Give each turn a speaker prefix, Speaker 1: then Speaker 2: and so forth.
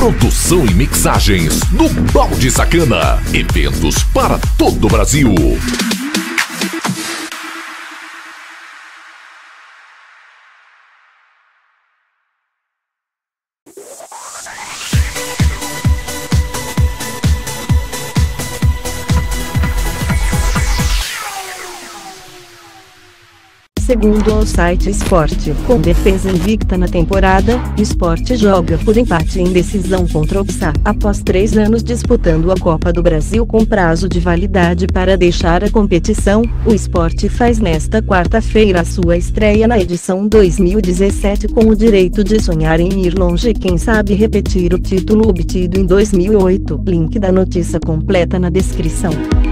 Speaker 1: Produção e mixagens do Balde Sacana. Eventos para todo o Brasil.
Speaker 2: Segundo o site Sport, com defesa invicta na temporada, o Sport joga por empate em decisão contra o PSA. Após 3 anos disputando a Copa do Brasil com prazo de validade para deixar a competição, o Sport faz nesta quarta-feira a sua estreia na edição 2017 com o direito de sonhar em ir longe e quem sabe repetir o título obtido em 2008. Link da notícia completa na descrição.